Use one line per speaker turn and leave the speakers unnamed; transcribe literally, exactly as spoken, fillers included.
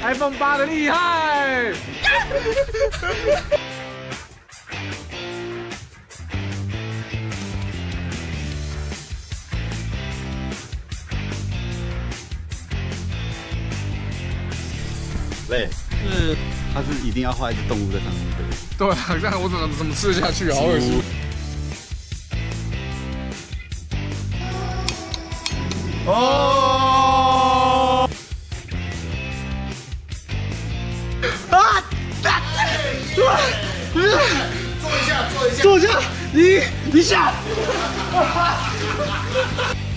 ，iPhone 八的厉害。
对，是它是一定要画一只动物在上面的。
对啊，这样我怎么怎么吃得下去啊？好恶心。哦！啊！坐一下，坐一下，坐一下，一一下。